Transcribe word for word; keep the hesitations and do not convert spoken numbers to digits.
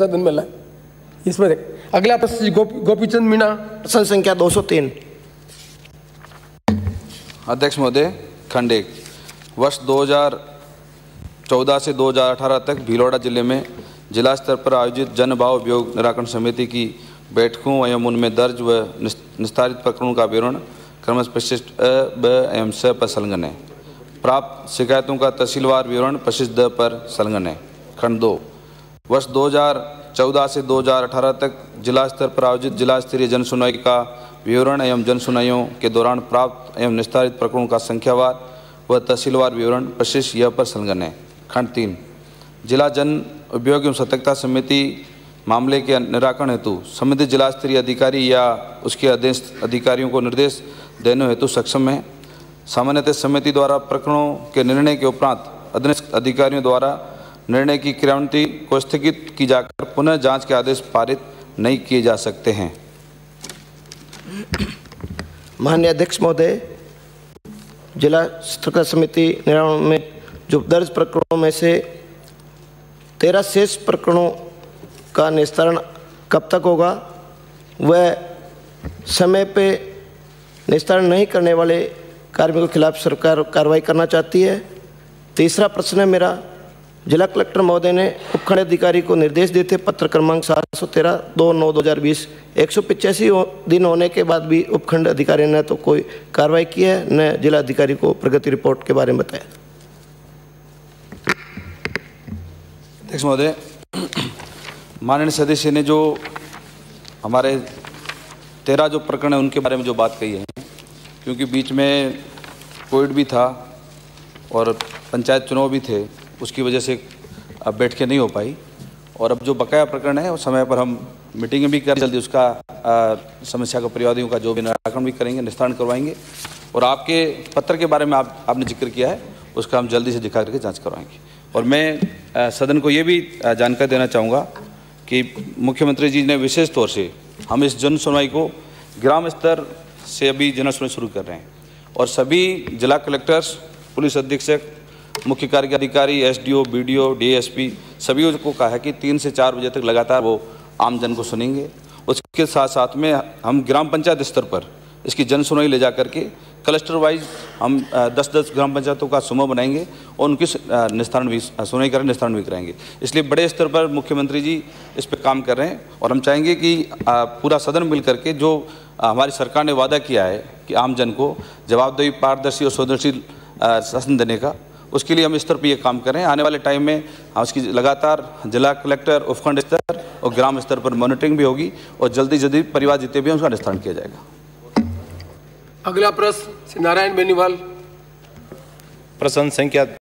सदन में लाए। इसमें देख अगला प्रश्न गोपी गोपीचंद मीणा, प्रश्न संख्या दो सौ तीन। अध्यक्ष महोदय, खंड एक, वर्ष दो हज़ार चौदह से दो हज़ार अठारह तक भीलवाड़ा जिले में जिला स्तर पर आयोजित जन भाव अभियोग निराकरण समिति की बैठकों एवं उनमें दर्ज व निस्तारित प्रकरणों का विवरण क्रमश परिशिष्ट अ, ब एवं स पर संलग्न है। प्राप्त शिकायतों का तहसीलवार विवरण परिशिष्ट द पर संलग्न है। खंड दो, वर्ष दो हज़ार चौदह से दो हज़ार अठारह तक जिला स्तर पर आयोजित जिला स्तरीय जन सुनवाई का विवरण एवं जन सुनवाइयों के दौरान प्राप्त एवं निस्तारित प्रकरणों का संख्यावार व तहसीलवार विवरण परिशिष्ट य पर संलग्न है। खंड तीन, जिला जन अभियोग एवं सतर्कता समिति मामले के निराकरण हेतु संबंधित जिला स्तरीय अधिकारी या उसके आदेश अधिकारियों को निर्देश देने हेतु सक्षम है। सामान्यतः समिति द्वारा प्रकरणों के निर्णय के उपरांत अधीनस्थ अधिकारियों द्वारा निर्णय की क्रियान्वयन को स्थगित की जाकर पुनः जांच के आदेश पारित नहीं किए जा सकते हैं। माननीय अध्यक्ष महोदय, जिला सतर्कता समिति निराकरण में जो दर्ज प्रकरणों में से तेरह शेष प्रकरणों का निस्तारण कब तक होगा, वह समय पे निस्तारण नहीं करने वाले कार्मिकों के खिलाफ सरकार कार्रवाई करना चाहती है। तीसरा प्रश्न है मेरा, जिला कलेक्टर महोदय ने उपखंड अधिकारी को निर्देश दिए थे पत्र क्रमांक सात सौ तेरह दो नौ दो हज़ार बीस एक सौ पिचासी दिन होने के बाद भी उपखंड अधिकारी ने तो कोई कार्रवाई की है न जिला अधिकारी को प्रगति रिपोर्ट के बारे में बताया। अध्यक्ष महोदय, माननीय सदस्य ने जो हमारे तेरह जो प्रकरण है उनके बारे में जो बात कही है, क्योंकि बीच में कोविड भी था और पंचायत चुनाव भी थे, उसकी वजह से अब बैठकें नहीं हो पाई और अब जो बकाया प्रकरण है उस समय पर हम मीटिंगें भी कर जल्दी उसका आ, समस्या का परिवादियों का जो भी निराकरण भी करेंगे, निस्तारण करवाएंगे और आपके पत्र के बारे में आप आपने जिक्र किया है उसका हम जल्दी से दिखा करके जांच करवाएंगे। और मैं आ, सदन को ये भी जानकारी देना चाहूँगा कि मुख्यमंत्री जी ने विशेष तौर से हम इस जन सुनवाई को ग्राम स्तर से अभी जन सुनवाई शुरू कर रहे हैं और सभी जिला कलेक्टर्स, पुलिस अधीक्षक, मुख्य कार्यकारी अधिकारी, एसडीओ, बीडीओ, डीएसपी सभी को कहा है कि तीन से चार बजे तक लगातार वो आम जन को सुनेंगे। उसके साथ साथ में हम ग्राम पंचायत स्तर पर इसकी जन सुनवाई ले जा करके क्लस्टर वाइज हम दस दस ग्राम पंचायतों का समूह बनाएंगे और उनकी निस्तारण भी सुनवाई करें, निस्तारण भी कराएंगे। इसलिए बड़े स्तर पर मुख्यमंत्री जी इस पर काम कर रहे हैं और हम चाहेंगे कि पूरा सदन मिल करके जो हमारी सरकार ने वादा किया है कि आम जन को जवाबदेही, पारदर्शी और संवेदनशील शासन देने का, उसके लिए हम स्तर पर ये काम करें। आने वाले टाइम में हम उसकी लगातार जिला कलेक्टर, उपखंड स्तर और ग्राम स्तर पर मॉनिटरिंग भी होगी और जल्दी जल्दी परिवार जितने भी हैं उसका निस्तारण किया जाएगा। अगला प्रश्न श्री नारायण बेनीवाल, प्रश्न संख्या